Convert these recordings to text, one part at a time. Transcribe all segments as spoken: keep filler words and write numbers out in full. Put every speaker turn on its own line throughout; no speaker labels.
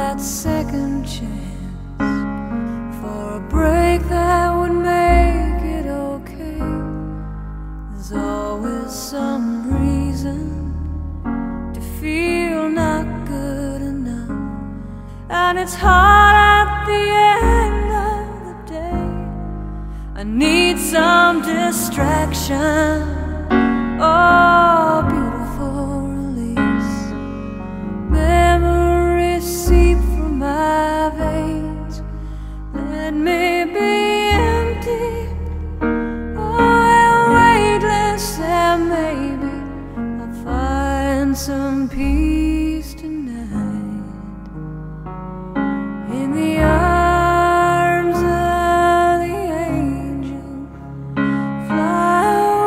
that second chance for a break that would make it okay. There's always some reason to feel not good enough, and it's hard at the end of the day. I need some distraction, oh, beautiful release. Memories seep from my veins. Let me be empty, oh, and weightless, and maybe I'll find some peace tonight in the arms of the angel. Fly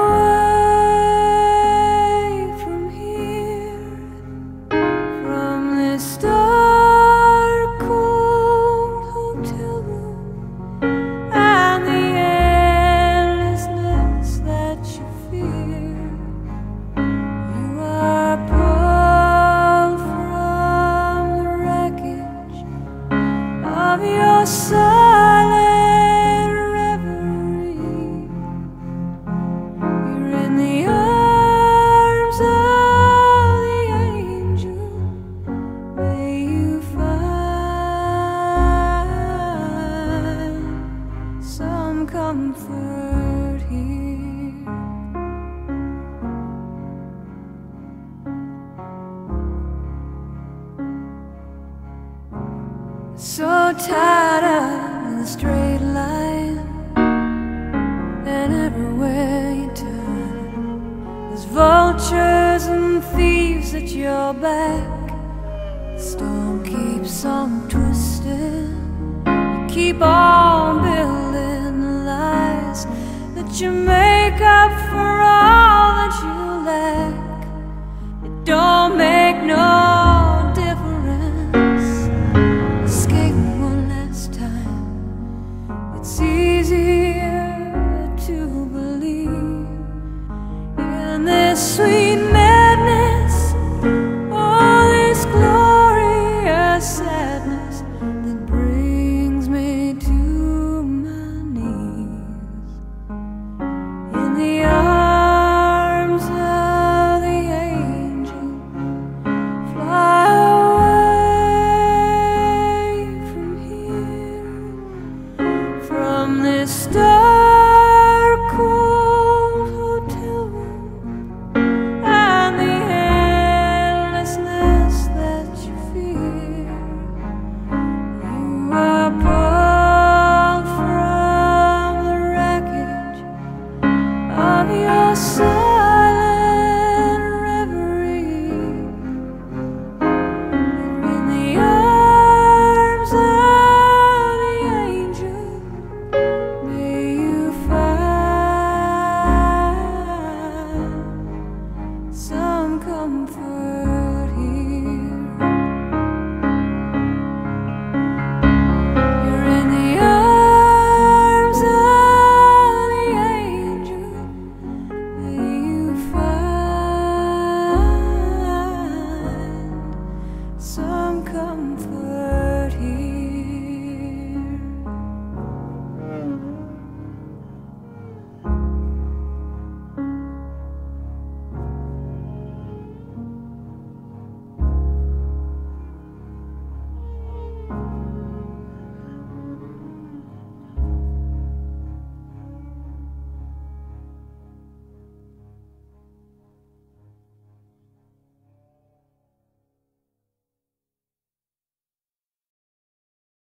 away from here, from this dark, cold hotel room, and the endlessness that you fear. You are pulled from the wreckage of your silent reverie. You're in the arms of the angel. May you find some comfort here. So tired of the straight line, and everywhere you turn, there's vultures and thieves at your back. The storm keeps on twisting. You keep on building the lies that you make up for all that you lack. It don't make no difference. Escape one last time. It's easier to believe in this sweet madness, all this glorious sadness that brings me to my knees in the arms of the angel. Fly away from here, from this dark, cold hotel room, and the endlessness that you fear. You are pulled from the wreckage of your silent reverie. You're in the arms of the angel. May you find some comfort here. You're in the arms of the angel. May you find some comfort.